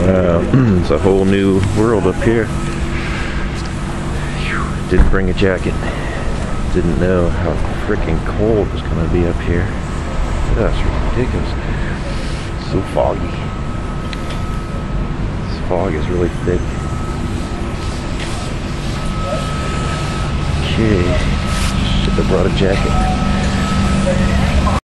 It's a whole new world up here. Didn't bring a jacket. Didn't know how freaking cold it was going to be up here. That's ridiculous. So foggy. This fog is really thick. Okay. Should have brought a jacket.